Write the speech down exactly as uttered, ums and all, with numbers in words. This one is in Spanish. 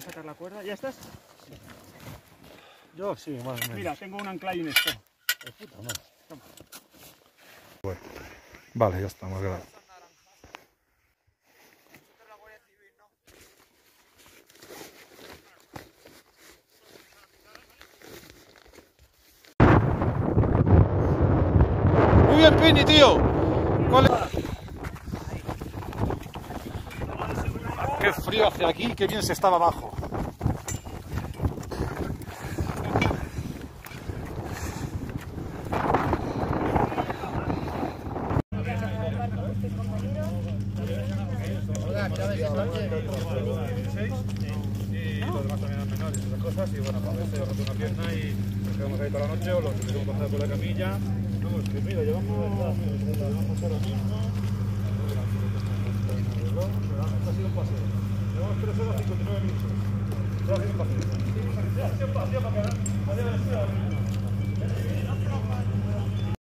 sacar la cuerda. ¿Ya estás? Yo sí, más o menos. Mira, tengo un ancla en esto. De puta madre. Bueno, vale, ya estamos, gracias. Muy bien, Pini, tío. ¿Cuál es? Qué frío hace aquí, qué bien se estaba abajo. Y los demás también eran menores, esas cosas. Y bueno, cuando se roto una pierna y nos quedamos ahí toda la noche o los que tenemos pasado por la camilla. No, es que mira, llevamos, llevamos ahora mismo. Esto ha sido un paseo. Llevamos tres horas y cincuenta y nueve minutos. Esto ha sido un paseo.